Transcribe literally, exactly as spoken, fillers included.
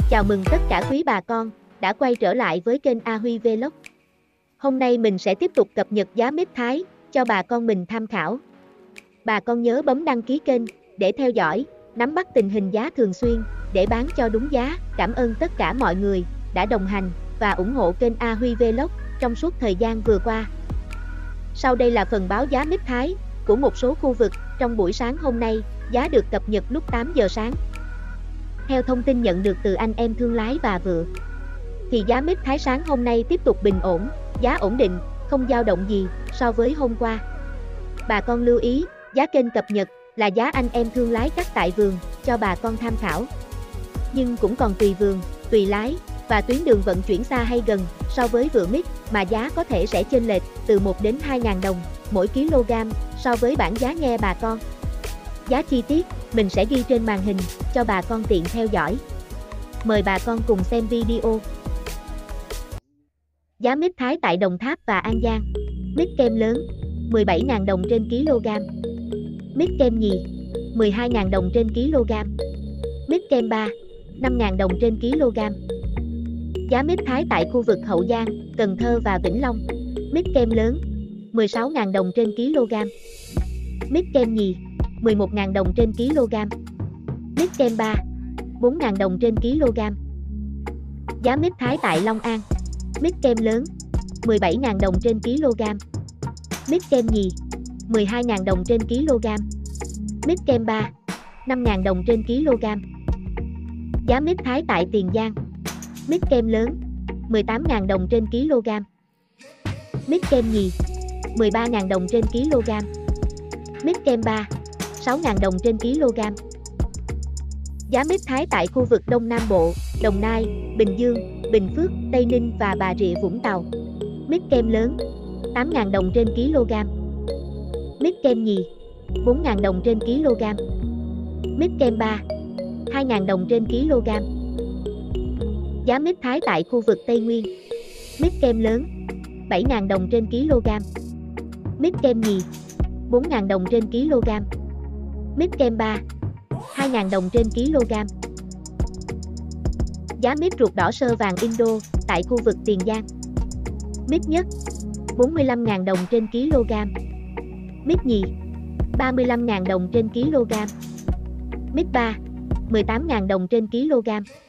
Chào mừng tất cả quý bà con đã quay trở lại với kênh A Huy Vlog. Hôm nay mình sẽ tiếp tục cập nhật giá mít Thái cho bà con mình tham khảo. Bà con nhớ bấm đăng ký kênh để theo dõi, nắm bắt tình hình giá thường xuyên để bán cho đúng giá. Cảm ơn tất cả mọi người đã đồng hành và ủng hộ kênh A Huy Vlog trong suốt thời gian vừa qua. Sau đây là phần báo giá mít Thái của một số khu vực trong buổi sáng hôm nay. Giá được cập nhật lúc tám giờ sáng. Theo thông tin nhận được từ anh em thương lái và vựa, thì giá mít Thái sáng hôm nay tiếp tục bình ổn, giá ổn định, không dao động gì so với hôm qua. Bà con lưu ý, giá kênh cập nhật là giá anh em thương lái cắt tại vườn cho bà con tham khảo. Nhưng cũng còn tùy vườn, tùy lái và tuyến đường vận chuyển xa hay gần so với vựa mít mà giá có thể sẽ chênh lệch từ một đến hai nghìn đồng mỗi kg so với bảng giá nghe bà con. Giá chi tiết mình sẽ ghi trên màn hình cho bà con tiện theo dõi. Mời bà con cùng xem video. Giá mít Thái tại Đồng Tháp và An Giang. Mít kem lớn mười bảy nghìn đồng trên kg. Mít kem nhì mười hai nghìn đồng trên kg. Mít kem ba năm nghìn đồng trên kg. Giá mít Thái tại khu vực Hậu Giang, Cần Thơ và Vĩnh Long. Mít kem lớn mười sáu nghìn đồng trên kg. Mít kem nhì mười một nghìn đồng trên kg. Mít kem ba bốn nghìn đồng trên kg. Giá mít Thái tại Long An. Mít kem lớn mười bảy nghìn đồng trên kg. Mít kem nhì mười hai nghìn đồng trên kg. Mít kem ba năm nghìn đồng trên kg. Giá mít Thái tại Tiền Giang. Mít kem lớn mười tám nghìn đồng trên kg. Mít kem nhì mười ba nghìn đồng trên kg. Mít kem ba sáu nghìn đồng trên kg. Giá mít Thái tại khu vực Đông Nam Bộ, Đồng Nai, Bình Dương, Bình Phước, Tây Ninh và Bà Rịa Vũng Tàu. Mít kem lớn tám nghìn đồng trên kg. Mít kem nhì bốn nghìn đồng trên kg. Mít kem ba hai nghìn đồng trên kg. Giá mít Thái tại khu vực Tây Nguyên. Mít kem lớn bảy nghìn đồng trên kg. Mít kem nhì bốn nghìn đồng trên kg. Mít kem ba hai nghìn đồng trên kg. Giá mít ruột đỏ sơ vàng Indo tại khu vực Tiền Giang. Mít nhất bốn mươi lăm nghìn đồng trên kg. Mít nhì ba mươi lăm nghìn đồng trên kg. Mít ba mười tám nghìn đồng trên kg.